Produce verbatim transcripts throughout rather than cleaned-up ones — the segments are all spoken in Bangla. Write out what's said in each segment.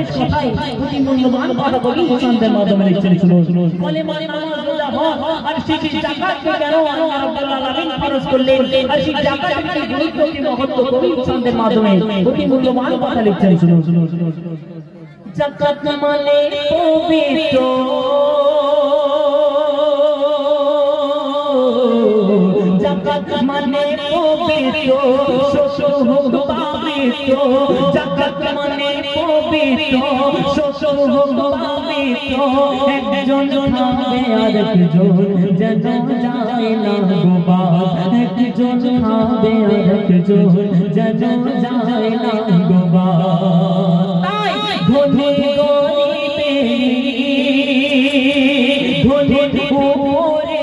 শেষ কথাই অতি মূল্যবান কথা কবি ছন্দের মাধ্যমে লিখছেন শুনো বলে মানে নামাজ রোজা হজ আর সেই যাকাতকে কেন আল্লাহ রাব্বুল আলামিন ফরজ করলেন আর সেই যাকাতের গুরুত্ব কি মহত্ব কবি ছন্দের মাধ্যমে অতি মূল্যবান কথা লিখছেন শুনো শুনো শুনো যাকাত মানে পবিত্র যাকাত মানে পবিত্র শ্বশুর হোক পবিত্র যাকাত মানে পবিত্র শ্বশুর হোক পবিত্র একজন খাবে আর একজন যেন যায় না গোবাদ একজন খাবে আর একজন যেন যায় না গোবাদ ধনী গরিবে ধনী উপরে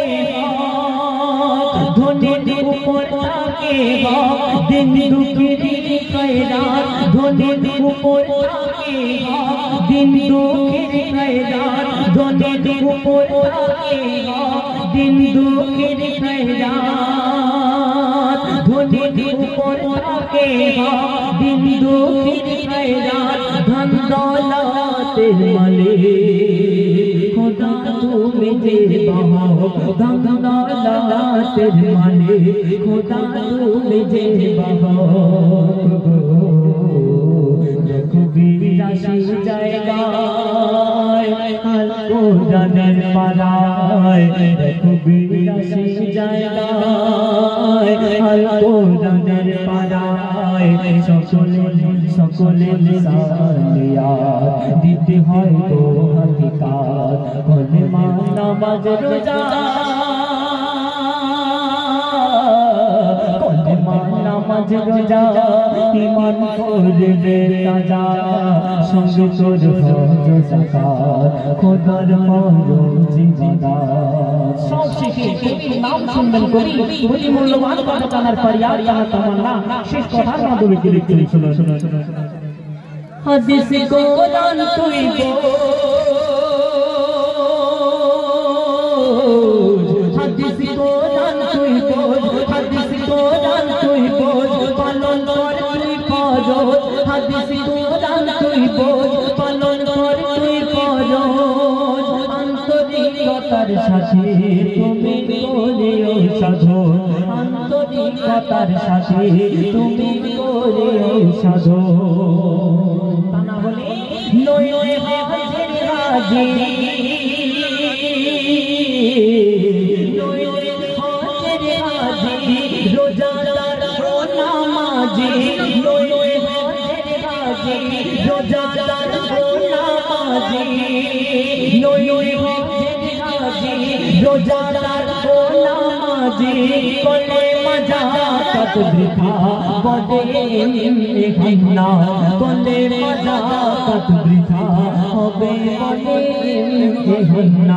ধনী উপর থাকে দিন দুঃখের খয়রাত ধনী উপর থাকে দিন দুঃখের খয়রাত ধনী উপর থাকে দিন দুঃখের খয়রাত ধনী উপর থাকে দিন দুঃখের খয়রাত ধন দৌলতের মালিক খোদা তুমি যে বাবা ধন দৌলতের মালিক খোদা তুমি যে বাবা কবি রাশি জায়গায় হাল কোরআনের পারায় কবি রাশি জায়গায় হাল কোরআনের পারায় সকলে সকলে সালিয়াত দিতে হয় তো হাকিকাত কলেমা নামাজ রোজা কলেমা নামাজ রোজা ঈমান করবে তাজা সঙ্গে তোর হজ যাকাত খোদার মরজি জিন্দাত সব শিখে নাম শুনবেন কবি অতি মূল্যবান কথা জানার পর ইয়ার ইয়ার তামান্না শেষ কথার মাধ্যমে কি লিখতে শুনো শুনো শুনো হাদিস কোরআন তুই বোঝ হাদিস কোরআন তুই বোঝ হাদিস কোরআন তুই বোঝ পালন কর তুই ফরজ হাদিস কোরআন তুই বোঝ পালন কর তুই ফরজ আন্তরিকতার সাথে তুমি করিও সাধন আন্তরিকতার সাথে তুমি করিও সাধন তা না হলে নয় হাজির হাজির নয় হাজির হাজির রোজাদার ও নামাজি নয় হাজির হাজির রোজাদার ও নামাজি নয় হাজির হাজির রোজাদার ও নামাজি বলে মজা কত বৃথা বদে হিন্না বলে মজা কত বৃথা হবে বদে হিন্না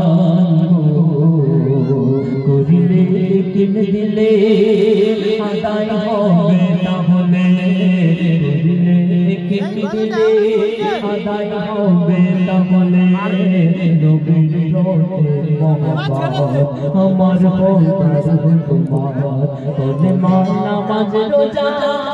করিলে কিন দিলে আদায় হবে না হলে করিলে কিন দিলে আদায় হবে না হলে নবীর রোহে মোহাম্মদ আমার পৌঁছার তোমার কলেমা নামাজ রোজা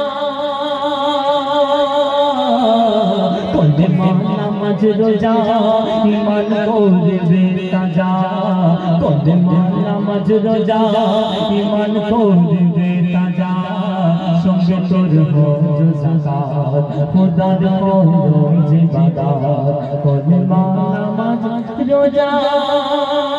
কলেমা নামাজ রোজা ঈমান করবে তাজা কলেমা নামাজ রোজা ঈমান করবে তাজা সঙ্গে তোর হজ যাকাত খোদার মরজি ইবাদত কলেমা নামাজ রোজা